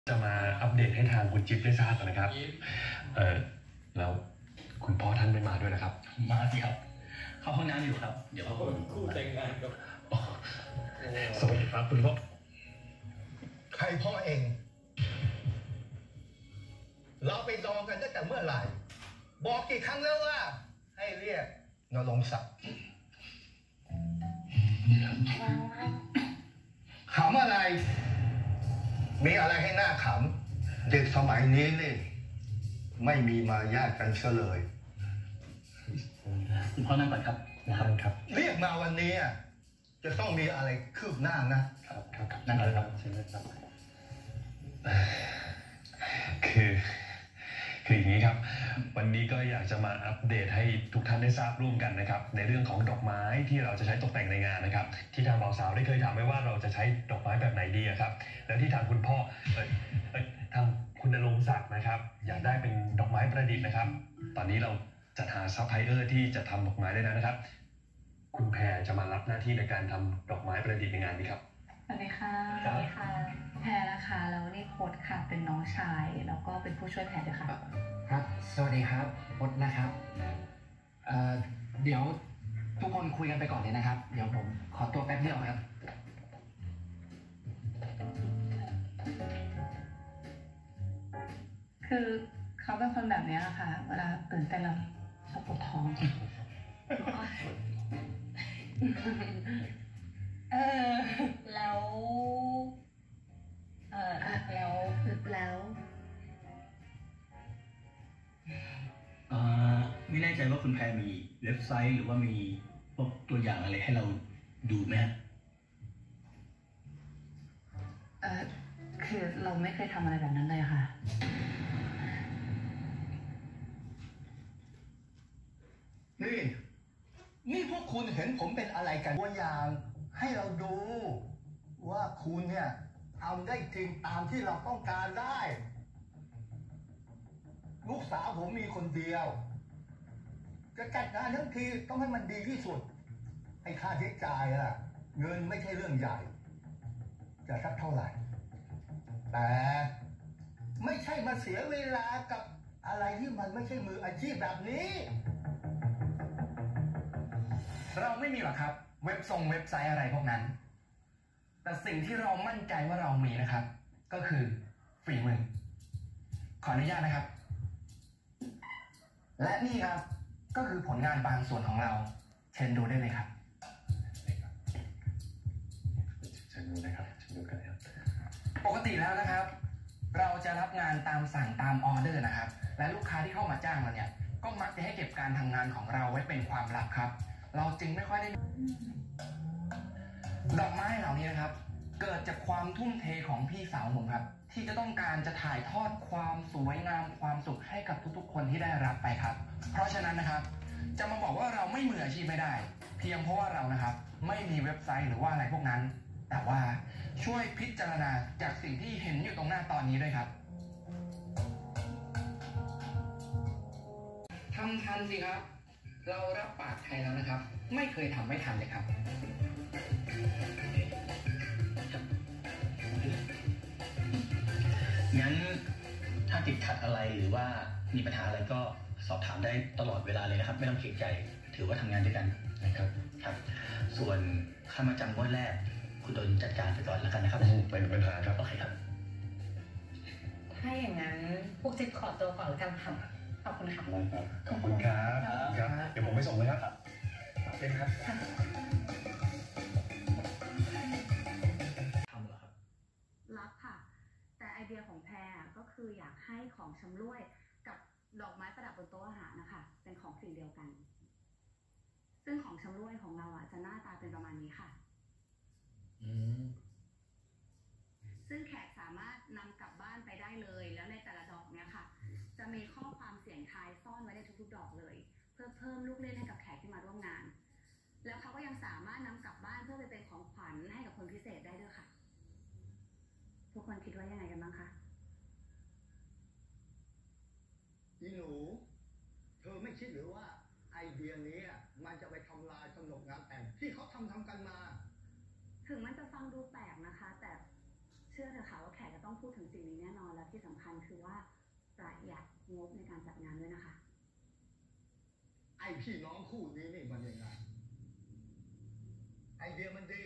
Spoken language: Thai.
จะมาอัปเดตให้ทางคุณจิ๊บได้ทราบกันนะครับแล้วคุณพ่อท่านไม่มาด้วยนะครับมาสิครับเข้าห้องน้ำอยู่ครับเดี๋ยวเขาคู่แต่งงานกับสวัสดีครับคุณพ่อใครพ่อเองเราไปรอกันตั้งแต่เมื่อไหร่บอกกี่ครั้งแล้วว่าให้เรียกนรงค์ศักดิ์ขำอะไรมีอะไรให้หน้าขำเด็กสมัยนี้นี่ไม่มีมารยาทกันเฉลยคุณพ่อนั่งก่อนครับครับเรียกมาวันนี้จะต้องมีอะไรคืบหน้านะครับนั่งก่อนครับเชิญครับคืออย่างนี้ครับวันนี้ก็อยากจะมาอัปเดตให้ทุกท่านได้ทราบร่วมกันนะครับในเรื่องของดอกไม้ที่เราจะใช้ตกแต่งในงานนะครับที่ทางบ่าวสาวได้เคยถามไว้ว่าเราจะใช้ดอกไม้แบบไหนดีครับแล้วที่ทางคุณพ่อทางคุณณรงค์ศักดิ์นะครับอยากได้เป็นดอกไม้ประดิษฐ์นะครับตอนนี้เราจัดหาซัพพลายเออร์ที่จะทำดอกไม้ได้แล้วนะครับคุณแพรจะมารับหน้าที่ในการทำดอกไม้ประดิษฐ์ในงานนี้ครับสวัสดีค่ะแพรนะคะแล้วนี่โค้ดค่ะเป็นน้องชายแล้วก็เป็นผู้ช่วยแพรด้วยค่ะครับสวัสดีครับโค้ดนะครับเดี๋ยวทุกคนคุยกันไปก่อนเลยนะครับเดี๋ยวผมขอตัวแป๊บเดียวครับคือเขาเป็นคนแบบนี้แหละค่ะเวลาตื่นเต้นแล้วชอบปวดท้องแล้วไม่แน่ใจว่าคุณแพรมีเว็บไซต์หรือว่ามีพวกตัวอย่างอะไรให้เราดูไหมคือเราไม่เคยทำอะไรแบบนั้นเลยค่ะนี่พวกคุณเห็นผมเป็นอะไรกันตัวอย่างให้เราดูว่าคุณเนี่ยทำได้จริงตามที่เราต้องการได้ลูกสาวผมมีคนเดียวจะจัดงานทั้งทีต้องให้มันดีที่สุดให้ค่าใช้จ่ายเงินไม่ใช่เรื่องใหญ่จะสักเท่าไหร่แต่ไม่ใช่มาเสียเวลากับอะไรที่มันไม่ใช่มืออาชีพแบบนี้เราไม่มีหรอกครับเว็บไซต์อะไรพวกนั้นแต่สิ่งที่เรามั่นใจว่าเรามีนะครับก็คือฝีมือขออนุญาตนะครับและนี่ครับก็คือผลงานบางส่วนของเราเชิญดูได้เลยครับเชิญดูนะครับเชิญดูกันครับปกติแล้วนะครับเราจะรับงานตามสั่งตามออเดอร์นะครับและลูกค้าที่เข้ามาจ้างเราเนี่ยก็มักจะให้เก็บการทำงานของเราไว้เป็นความลับครับเราจึงไม่ค่อยได้ดอกไม้เหล่านี้นะครับเกิดจากความทุ่มเทของพี่สาวผมครับที่จะต้องการจะถ่ายทอดความสวยงามความสุขให้กับทุกๆคนที่ได้รับไปครับเพราะฉะนั้นนะครับจะมาบอกว่าเราไม่มืออาชีพไม่ได้เพียงเพราะว่าเรานะครับไม่มีเว็บไซต์หรือว่าอะไรพวกนั้นแต่ว่าช่วยพิจารณาจากสิ่งที่เห็นอยู่ตรงหน้าตอนนี้ด้วยครับทำทันสิครับเรารับปากใครแล้วนะครับไม่เคยทำไม่ทันเลยครับงั้นถ้าติดขัดอะไรหรือว่ามีปัญหาอะไรก็สอบถามได้ตลอดเวลาเลยนะครับไม่ต้องเกรงใจถือว่าทำงานด้วยกันนะครับส่วนค่ามาจำงวดแรกคุณโดนจัดการไปก่อนแล้วกันนะครับไม่มีปัญหาครับโอเคครับถ้าอย่างนั้นพวกจิ๊บขอตัวก่อนแล้วกันค่ะขอบคุณค่ะขอบคุณครับเดี๋ยวผมไปส่งเลยครับเป็นครับทำเหรอครับรับค่ะแต่ไอเดียของแพรก็คืออยากให้ของชำร่วยกับดอกไม้ประดับบนโต๊ะอาหารนะคะเป็นของสิ่งเดียวกันซึ่งของชำร่วยของเราจะหน้าตาเป็นประมาณนี้ค่ะซึ่งแขกสามารถนำกลับบ้านไปได้เลยแล้วในแต่ละดอกเนี่ยค่ะจะมีข้อความเสียงทายซ่อนไว้ในทุกๆดอกเลยเพื่อเพิ่มลูกเล่นให้กับแขกที่มาร่วมงานแล้วเขาก็ยังสามารถนำกลับบ้านเพื่อไปเป็นของขวัญให้กับคนพิเศษได้ด้วยค่ะทุกคนคิดว่ายังไงกันบ้างคะอีหนูเธอไม่คิดหรือว่าไอเดียนี้มันจะไปทำลายขนบงานแต่งที่เขาทำกันมาถึงมันจะฟังดูแปลกนะคะแต่เชื่อเถอะค่ะว่าแขกจะต้องต้องพูดถึงสิ่งนี้แน่นอนและที่สำคัญคือว่าประหยัดงบในการจัดงานด้วยนะคะไอพี่น้องคู่นี้นี่มันยังไง ไอเดียมันดี